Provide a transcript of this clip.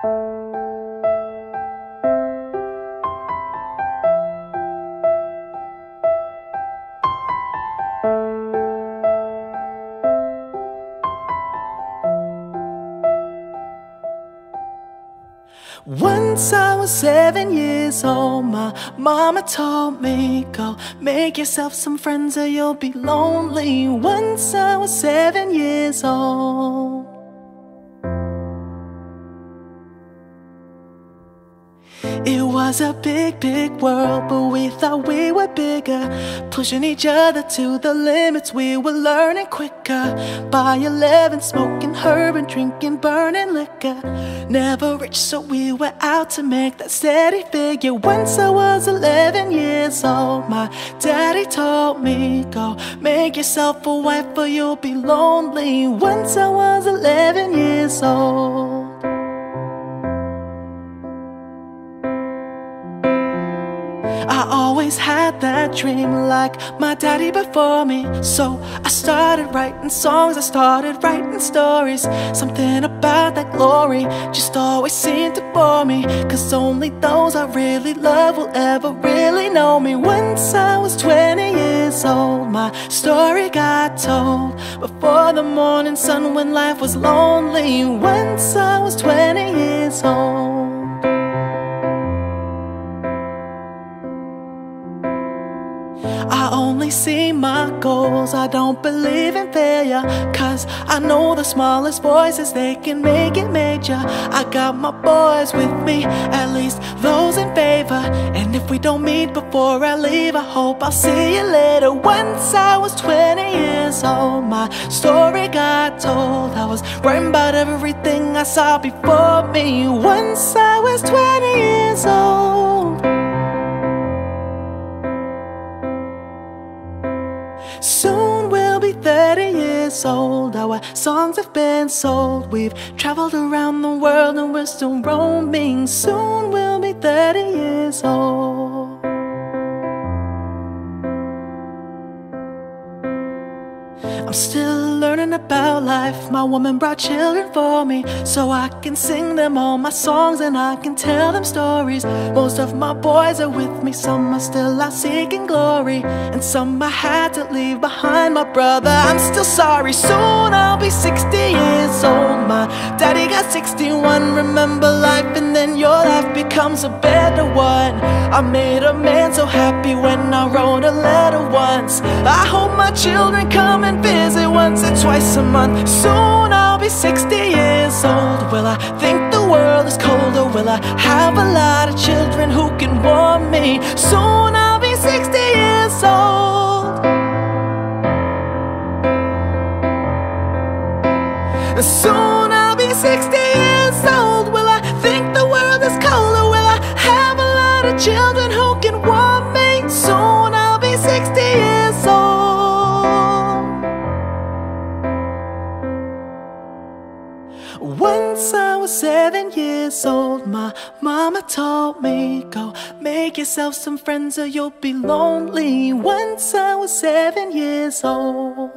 Once I was 7 years old, my mama told me, go make yourself some friends or you'll be lonely. Once I was 7 years old. It was a big, big world, but we thought we were bigger, pushing each other to the limits. We were learning quicker. By 11, smoking herb and drinking burning liquor. Never rich, so we were out to make that steady figure. Once I was 11 years old, my daddy told me, go make yourself a wife or you'll be lonely. Once I was 11 years old. I always had that dream like my daddy before me. So I started writing songs, I started writing stories. Something about that glory just always seemed to bore me, 'cause only those I really love will ever really know me. Once I was 20 years old, my story got told before the morning sun when life was lonely. Once I was 20 years old. I only see my goals, I don't believe in failure, 'cause I know the smallest voices, they can make it major. I got my boys with me, at least those in favor. And if we don't meet before I leave, I hope I'll see you later. Once I was 20 years old, my story got told. I was writing about everything I saw before me. Once I was 20 years old. Soon we'll be 30 years old. Our songs have been sold. We've traveled around the world and we're still roaming. Soon we'll be 30 years old. I'm still learning about life. My woman brought children for me, so I can sing them all my songs and I can tell them stories. Most of my boys are with me, some are still out seeking glory, and some I had to leave behind. My brother, I'm still sorry. Soon I'll be 60 years old. My daddy got 61. Remember life and then your life becomes a better one. I made a man so happy when I wrote a letter once. I hope my children come and visit once or twice a month. Soon I'll be 60 years old. Will I think the world is colder? Will I have a lot of children who can warm me? Soon I'll be 60 years old. Soon I'll be 60 years old. Will I think the world is colder? Will I have a lot of children who can warm me? Soon I'll be 60 years old. Once I was 7 years old, my mama told me, go make yourself some friends or you'll be lonely. Once I was 7 years old.